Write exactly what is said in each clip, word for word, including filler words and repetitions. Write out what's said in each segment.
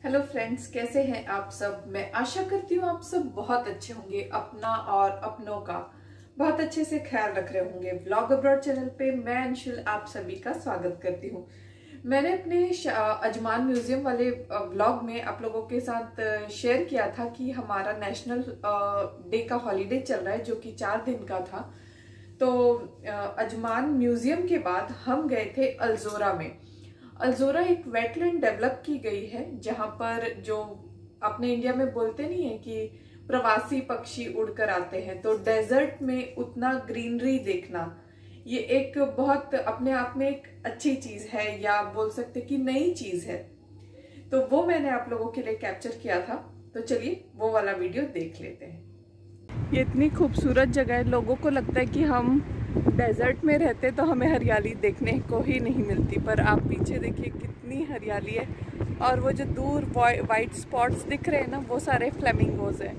Hello friends, कैसे हैं आप सब। मैं आशा करती हूँ आप सब बहुत अच्छे होंगे, अपना और अपनों का बहुत अच्छे से ख्याल रख रहे होंगे। व्लॉग अब्रॉड चैनल पे मैं अंशुल आप सभी का स्वागत करती हूँ। मैंने अपने अजमान म्यूजियम वाले व्लॉग में आप लोगों के साथ शेयर किया था कि हमारा नेशनल डे का हॉलीडे चल रहा है जो कि चार दिन का था। तो अजमान म्यूजियम के बाद हम गए थे अल्जोरा में। अल्जोरा एक वेटलैंड डेवलप की गई है जहां पर जो अपने इंडिया में बोलते नहीं है कि प्रवासी पक्षी उड़कर आते हैं, तो डेजर्ट में उतना ग्रीनरी देखना ये एक बहुत अपने आप में एक अच्छी चीज है, या बोल सकते कि नई चीज है। तो वो मैंने आप लोगों के लिए कैप्चर किया था, तो चलिए वो वाला वीडियो देख लेते हैं। ये इतनी खूबसूरत जगह है, लोगों को लगता है कि हम डेजर्ट में रहते तो हमें हरियाली देखने को ही नहीं मिलती, पर आप पीछे देखिए कितनी हरियाली है। और वो जो दूर वाइट स्पॉट्स दिख रहे हैं ना, वो सारे फ्लेमिंगोज हैं।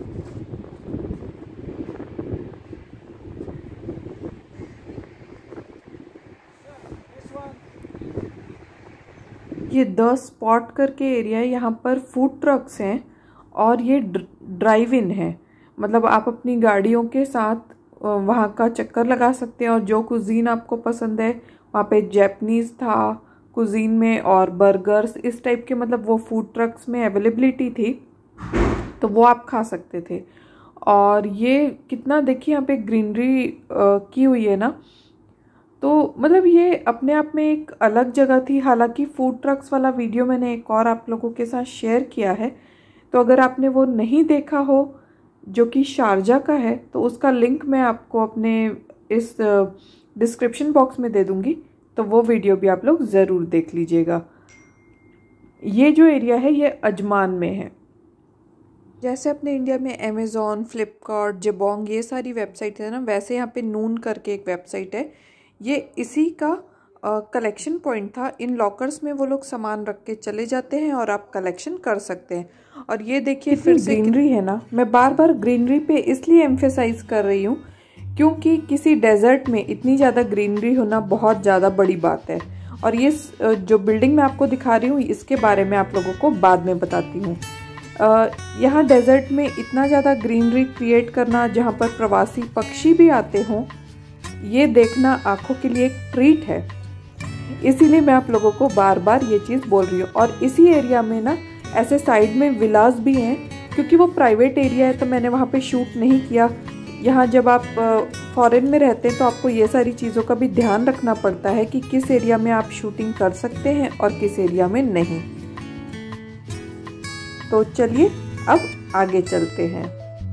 ये द स्पॉट करके एरिया है, यहाँ पर फूड ट्रक्स हैं और ये ड्राइव इन है, मतलब आप अपनी गाड़ियों के साथ वहाँ का चक्कर लगा सकते हैं और जो कुजीन आपको पसंद है, वहाँ पे जैपनीज था कुजीन में और बर्गर्स इस टाइप के, मतलब वो फूड ट्रक्स में अवेलेबिलिटी थी, तो वो आप खा सकते थे। और ये कितना देखिए यहाँ पे ग्रीनरी की हुई है ना, तो मतलब ये अपने आप में एक अलग जगह थी। हालांकि फूड ट्रक्स वाला वीडियो मैंने एक और आप लोगों के साथ शेयर किया है, तो अगर आपने वो नहीं देखा हो जो कि शारजा का है, तो उसका लिंक मैं आपको अपने इस डिस्क्रिप्शन बॉक्स में दे दूंगी, तो वो वीडियो भी आप लोग ज़रूर देख लीजिएगा। ये जो एरिया है ये अजमान में है। जैसे अपने इंडिया में अमेज़ॉन, फ्लिपकार्ट, जेबोंग ये सारी वेबसाइट है ना, वैसे यहाँ पे नून करके एक वेबसाइट है, ये इसी का कलेक्शन पॉइंट था। इन लॉकर्स में वो लोग सामान रख के चले जाते हैं और आप कलेक्शन कर सकते हैं। और ये देखिए फिर से ग्रीनरी है ना, मैं बार बार ग्रीनरी पे इसलिए एम्फेसाइज कर रही हूँ क्योंकि किसी डेजर्ट में इतनी ज़्यादा ग्रीनरी होना बहुत ज़्यादा बड़ी बात है। और ये जो बिल्डिंग मैं आपको दिखा रही हूँ इसके बारे में आप लोगों को बाद में बताती हूँ। यहाँ डेजर्ट में इतना ज़्यादा ग्रीनरी क्रिएट करना जहाँ पर प्रवासी पक्षी भी आते हों, ये देखना आँखों के लिए एक ट्रीट है। इसीलिए मैं आप लोगों को बार बार ये चीज़ बोल रही हूँ। और इसी एरिया में ना ऐसे साइड में विलास भी हैं, क्योंकि वो प्राइवेट एरिया है तो मैंने वहाँ पे शूट नहीं किया। यहाँ जब आप फॉरेन में रहते हैं तो आपको ये सारी चीज़ों का भी ध्यान रखना पड़ता है कि किस एरिया में आप शूटिंग कर सकते हैं और किस एरिया में नहीं। तो चलिए अब आगे चलते हैं।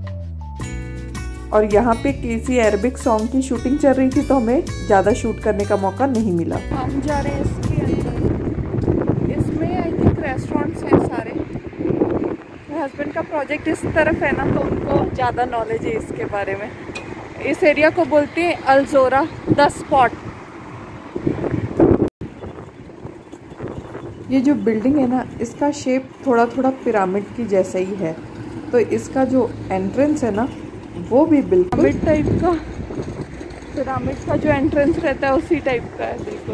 और यहाँ पे किसी अरबिक सॉन्ग की शूटिंग चल रही थी तो हमें ज़्यादा शूट करने का मौका नहीं मिला। हम जा रहे हैं इसके अंदर। इसमें आई थिंक रेस्टोरेंट्स हैं सारे। मेरे हस्बैंड का प्रोजेक्ट इस तरफ है ना, तो उनको ज़्यादा नॉलेज है इसके बारे में। इस एरिया को बोलते हैं अल्जोरा द स्पॉट। ये जो बिल्डिंग है ना, इसका शेप थोड़ा थोड़ा पिरामिड की जैसा ही है, तो इसका जो एंट्रेंस है ना वो भी बिल्कुल पिरामिड टाइप का, पिरामिड का जो एंट्रेंस रहता है उसी टाइप का है बिल्कुल।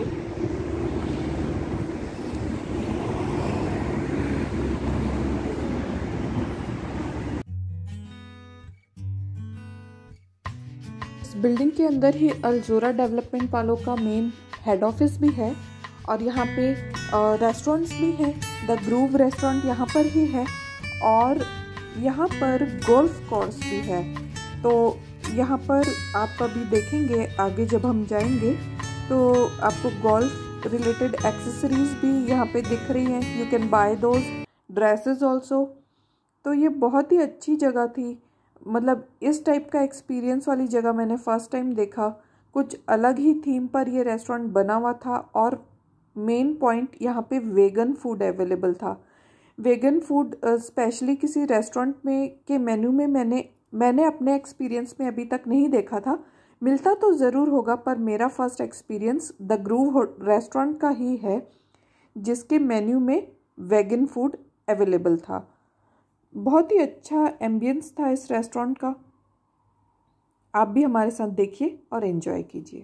इस बिल्डिंग के अंदर ही अल्जोरा डेवलपमेंट वालों का मेन हेड ऑफिस भी है और यहाँ पे रेस्टोरेंट्स भी हैं। द ग्रूव रेस्टोरेंट यहाँ पर ही है और यहाँ पर गोल्फ कोर्स भी है। तो यहाँ पर आप अभी देखेंगे आगे जब हम जाएंगे तो आपको गोल्फ रिलेटेड एक्सेसरीज भी यहाँ पे दिख रही हैं। You can buy those dresses also. तो ये बहुत ही अच्छी जगह थी, मतलब इस टाइप का एक्सपीरियंस वाली जगह मैंने फ़र्स्ट टाइम देखा। कुछ अलग ही थीम पर ये रेस्टोरेंट बना हुआ था और मेन पॉइंट यहाँ पे वेगन फूड अवेलेबल था। वेगन फूड स्पेशली किसी रेस्टोरेंट में के मेन्यू में मैंने मैंने अपने एक्सपीरियंस में अभी तक नहीं देखा था। मिलता तो ज़रूर होगा, पर मेरा first experience the Groove restaurant का ही है जिसके मेन्यू में वेगन फूड अवेलेबल था। बहुत ही अच्छा एम्बियंस था इस रेस्टोरेंट का। आप भी हमारे साथ देखिए और एंजॉय कीजिए।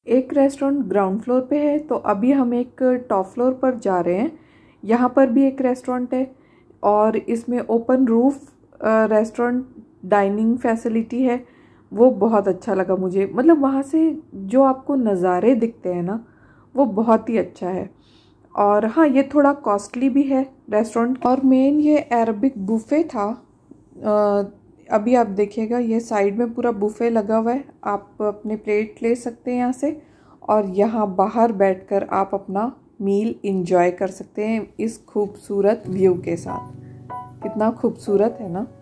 एक रेस्टोरेंट ग्राउंड फ्लोर पे है, तो अभी हम एक टॉप फ्लोर पर जा रहे हैं। यहाँ पर भी एक रेस्टोरेंट है और इसमें open roof restaurant dining facility है। वो बहुत अच्छा लगा मुझे, मतलब वहाँ से जो आपको नज़ारे दिखते हैं ना, वो बहुत ही अच्छा है। और हाँ, ये थोड़ा कॉस्टली भी है रेस्टोरेंट। और मेन ये अरबिक बुफ़े था। आ, अभी आप देखिएगा, ये साइड में पूरा बुफ़े लगा हुआ है, आप अपने प्लेट ले सकते हैं यहाँ से, और यहाँ बाहर बैठकर आप अपना मील एंजॉय कर सकते हैं इस खूबसूरत व्यू के साथ। कितना खूबसूरत है ना।